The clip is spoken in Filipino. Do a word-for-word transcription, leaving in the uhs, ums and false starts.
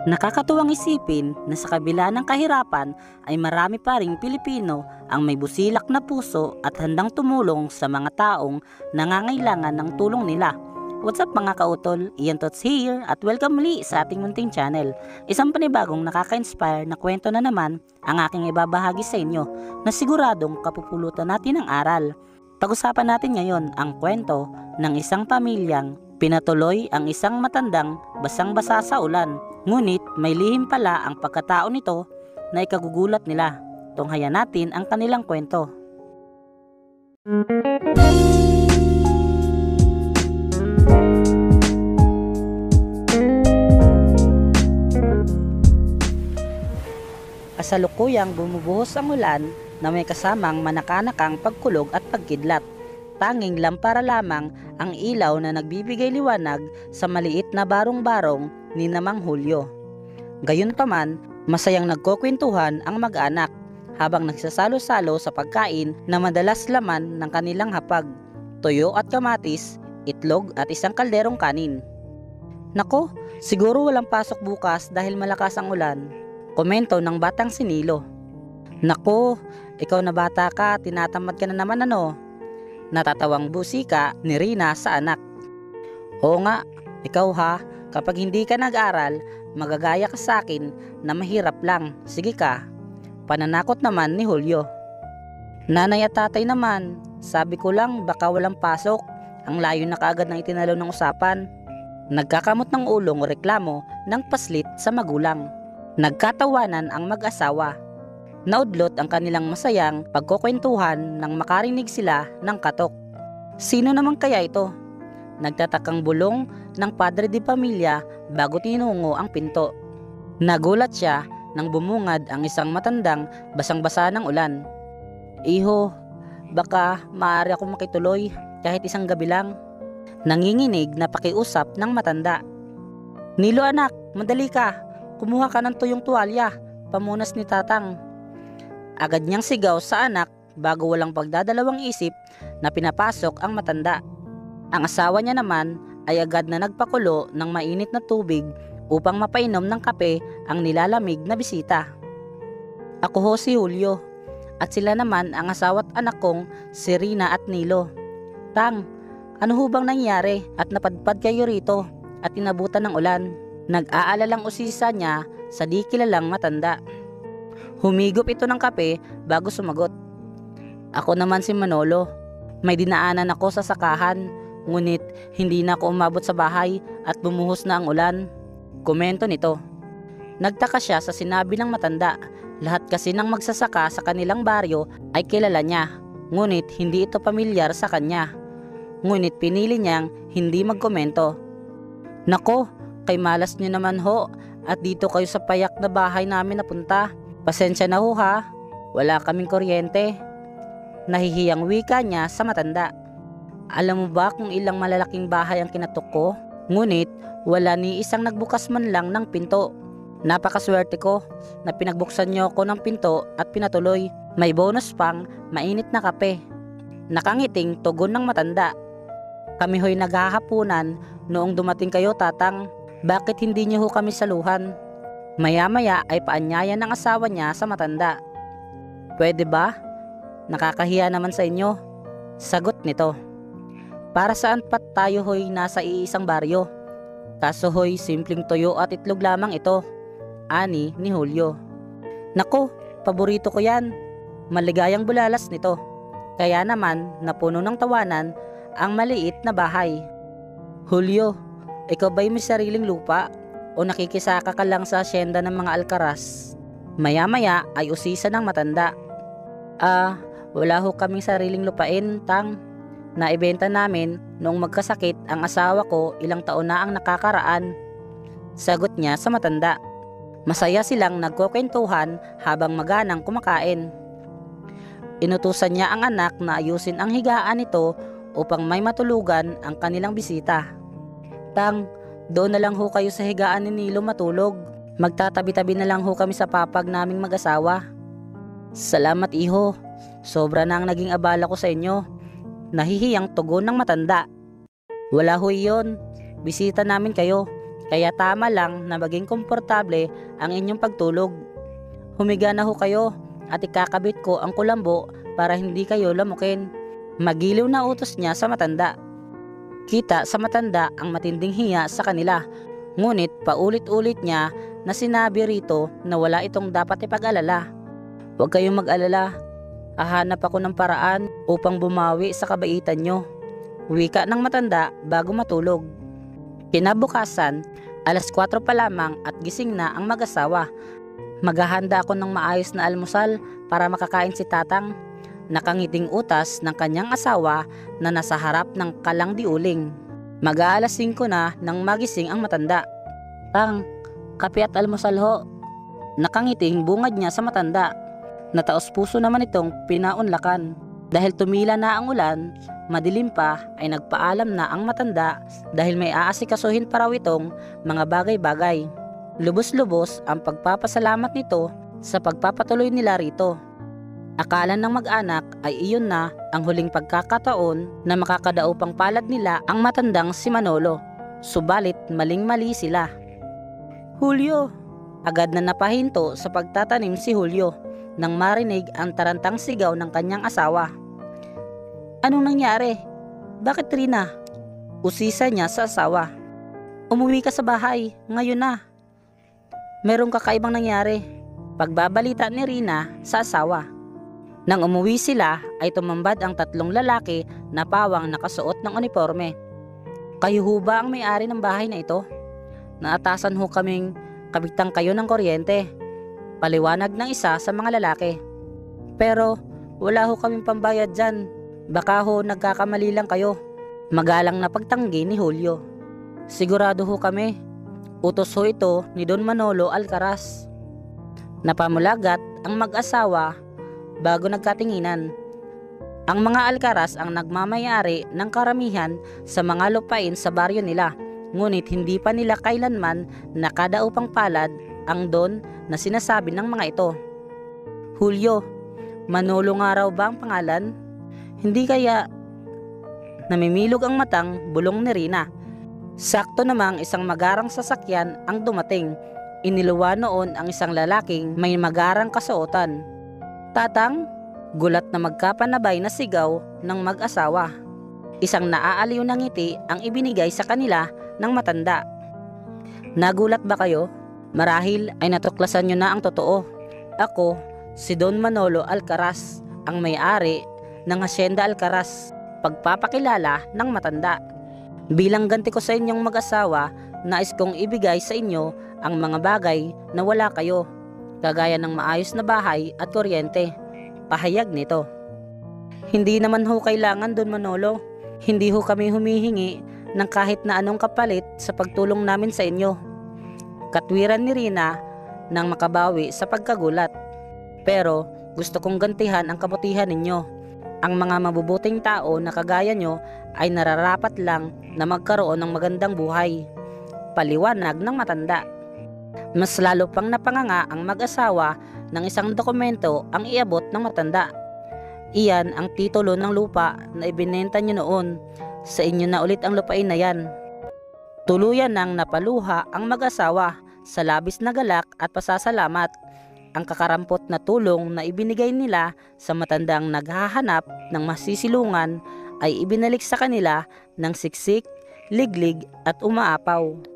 Nakakatuwang isipin na sa kabila ng kahirapan ay marami pa ring Pilipino ang may busilak na puso at handang tumulong sa mga taong nangangailangan ng tulong nila. What's up mga kautol? Ian Tots here at welcome muli sa ating munting channel. Isang panibagong nakaka-inspire na kwento na naman ang aking ibabahagi sa inyo na siguradong kapupulutan natin ng aral. Pag-usapan natin ngayon ang kwento ng isang pamilyang pinatuloy ang isang matandang basang-basa sa ulan. Ngunit may lihim pala ang pagkatao nito na ikagugulat nila. Tunghayan natin ang kanilang kwento. Kasalukuyang bumubuhos ang ulan na may kasamang manakanakang pagkulog at pagkidlat. Tanging lampara lamang ang ilaw na nagbibigay liwanag sa maliit na barong-barong ni Namang Hulyo. Gayunpaman, masayang nagkukwentuhan ang mag-anak habang nagsasalo-salo sa pagkain na madalas laman ng kanilang hapag, tuyo at kamatis, itlog at isang kalderong kanin. Nako, siguro walang pasok bukas dahil malakas ang ulan, komento ng batang si Nilo. Nako, ikaw na bata ka, tinatamad ka na naman ano? Natatawang busika ni Rina sa anak. Oo nga, ikaw ha, kapag hindi ka nag-aral, magagaya ka sa akin na mahirap lang, sige ka. Pananakot naman ni Hulyo. Nanay at tatay naman, sabi ko lang baka walang pasok, ang layo na kaagad ng itinalo ng usapan. Nagkakamot ng ulong reklamo ng paslit sa magulang. Nagkatawanan ang mag-asawa. Naudlot ang kanilang masayang pagkukwentuhan nang makarinig sila ng katok. Sino naman kaya ito? Nagtatakang bulong ng padre de pamilya bago tinungo ang pinto. Nagulat siya nang bumungad ang isang matandang basang-basa ng ulan. Iho, baka maaari akong makituloy kahit isang gabi lang. Nanginginig na pakiusap ng matanda. Nilo anak, madali ka. Kumuha ka ng tuyong tuwalya, pamunas ni tatang. Agad niyang sigaw sa anak bago walang pagdadalawang isip na pinapasok ang matanda. Ang asawa niya naman ay agad na nagpakulo ng mainit na tubig upang mapainom ng kape ang nilalamig na bisita. Ako ho si Hulyo at sila naman ang asawa't anak kong si Rina at Nilo. Tang, ano ho bang nangyari at napadpad kayo rito at inabutan ng ulan? Nag-aalalang usisa niya sa di kilalang matanda. Humigop ito ng kape bago sumagot. Ako naman si Manolo. May dinaanan ako sa sakahan, ngunit hindi na ako umabot sa bahay at bumuhos na ang ulan. Komento nito. Nagtaka siya sa sinabi ng matanda. Lahat kasi ng magsasaka sa kanilang baryo ay kilala niya, ngunit hindi ito pamilyar sa kanya. Ngunit pinili niyang hindi magkomento. Nako, kay malas niyo naman ho at dito kayo sa payak na bahay namin napunta. Pasensya na ho ha, wala kaming kuryente. Nahihiyang wika niya sa matanda. Alam mo ba kung ilang malalaking bahay ang kinatok ko? Ngunit wala ni isang nagbukas man lang ng pinto. Napakaswerte ko na pinagbuksan niyo ako ng pinto at pinatuloy. May bonus pang mainit na kape. Nakangiting tugon ng matanda. Kami ho'y naghahapunan noong dumating kayo tatang. Bakit hindi niyo ho kami saluhan? Maya-maya ay paanyaya ng asawa niya sa matanda. Pwede ba? Nakakahiya naman sa inyo. Sagot nito. Para saan pat tayo ho'y nasa iisang baryo? Kaso ho'y simpleng tuyo at itlog lamang ito. Ani ni Hulyo. Nako, paborito ko yan. Maligayang bulalas nito. Kaya naman napuno ng tawanan ang maliit na bahay. Hulyo, ikaw ba'y may sariling lupa? O nakikisaka ka lang sa asyenda ng mga alkaras? Maya-maya ay usisa ng matanda. Ah, wala ho kaming sariling lupain, tang. Naibenta namin noong magkasakit ang asawa ko ilang taon na ang nakakaraan. Sagot niya sa matanda. Masaya silang nagkukwentuhan habang maganang kumakain. Inutusan niya ang anak na ayusin ang higaan nito upang may matulugan ang kanilang bisita. Tang, doon na lang ho kayo sa higaan ni Nilo matulog. Magtatabi-tabi na lang ho kami sa papag naming mag-asawa. Salamat iho. Sobra na ang naging abala ko sa inyo. Nahihiyang tugon ng matanda. Wala ho iyon. Bisita namin kayo. Kaya tama lang na maging komportable ang inyong pagtulog. Humiga na ho kayo at ikakabit ko ang kulambo para hindi kayo lamukin. Magiliw na utos niya sa matanda. Kita sa matanda ang matinding hiya sa kanila. Ngunit paulit-ulit niya na sinabi rito na wala itong dapat ipag-alala. Huwag kayong mag-alala. Hahanap ako ng paraan upang bumawi sa kabaitan nyo. Wika ng matanda bago matulog. Kinabukasan, alas kwatro pa lamang at gising na ang mag-asawa. Maghahanda ako ng maayos na almusal para makakain si Tatang. Nakangiting utas ng kanyang asawa na nasa harap ng kalang-diuling. Mag-aalas singko na nang magising ang matanda. Tang, kape at almusal ho. Nakangiting bungad niya sa matanda. Nataos puso naman itong pinaunlakan. Dahil tumila na ang ulan, madilim pa ay nagpaalam na ang matanda dahil may aasikasuhin pa raw itong mga bagay-bagay. Lubos-lubos ang pagpapasalamat nito sa pagpapatuloy nila rito. Akala ng mag-anak ay iyon na ang huling pagkakataon na makakadaupang palad nila ang matandang si Manolo. Subalit maling-mali sila. Julio! Agad na napahinto sa pagtatanim si Julio nang marinig ang tarantang sigaw ng kanyang asawa. Anong nangyari? Bakit Rina? Usisa niya sa asawa. Umuwi ka sa bahay, ngayon na. Merong kakaibang nangyari. Pagbabalita ni Rina sa asawa. Nang umuwi sila ay tumambad ang tatlong lalaki na pawang nakasuot ng uniforme. Kayo ho ba ang may-ari ng bahay na ito? Naatasan ho kaming kabitang kayo ng kuryente. Paliwanag ng isa sa mga lalaki. Pero wala ho kaming pambayad dyan. Baka ho nagkakamali lang kayo. Magalang na pagtanggi ni Julio. Sigurado ho kami. Utos ho ito ni Don Manolo Alcaraz. Napamulagat ang mag-asawa bago nagkatinginan. Ang mga Alcaraz ang nagmamayari ng karamihan sa mga lupain sa baryo nila. Ngunit hindi pa nila kailanman nakadaupang palad ang Don na sinasabi ng mga ito. Julio, Manolo nga raw ba ang pangalan? Hindi kaya namimilog ang matang bulong ni Rina. Sakto namang isang magarang sasakyan ang dumating. Iniluwa noon ang isang lalaking may magarang kasuotan. Tatang, gulat na magkapanabay na sigaw ng mag-asawa. Isang naaaliw na ngiti ang ibinigay sa kanila ng matanda. Nagulat ba kayo? Marahil ay natuklasan nyo na ang totoo. Ako, si Don Manolo Alcaraz, ang may-ari ng Hacienda Alcaraz. Pagpapakilala ng matanda. Bilang ganti ko sa inyong mag-asawa, nais kong ibigay sa inyo ang mga bagay na wala kayo, kagaya ng maayos na bahay at kuryente. Pahayag nito. Hindi naman ho kailangan Don Manolo. Hindi ho kami humihingi ng kahit na anong kapalit sa pagtulong namin sa inyo. Katwiran ni Rina nang makabawi sa pagkagulat. Pero gusto kong gantihan ang kabutihan ninyo. Ang mga mabubuting tao na kagaya nyo ay nararapat lang na magkaroon ng magandang buhay. Paliwanag ng matanda. Mas lalo pang napanganga ang mag-asawa ng isang dokumento ang iabot ng matanda. Iyan ang titulo ng lupa na ibinenta nyo noon. Sa inyo na ulit ang lupain na yan. Tuluyan nang napaluha ang mag-asawa sa labis na galak at pasasalamat. Ang kakarampot na tulong na ibinigay nila sa matandang naghahanap ng masisilungan ay ibinalik sa kanila ng siksik, liglig at umaapaw.